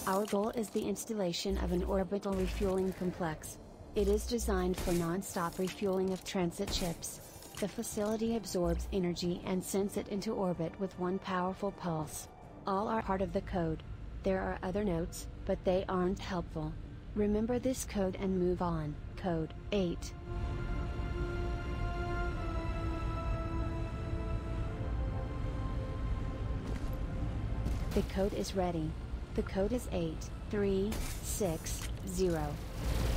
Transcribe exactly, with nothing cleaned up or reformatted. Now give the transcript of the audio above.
Our goal is the installation of an orbital refueling complex. It is designed for non-stop refueling of transit ships. The facility absorbs energy and sends it into orbit with one powerful pulse. All are part of the code. There are other notes, but they aren't helpful. Remember this code and move on. Code eight. The code is ready. The code is eight three six zero.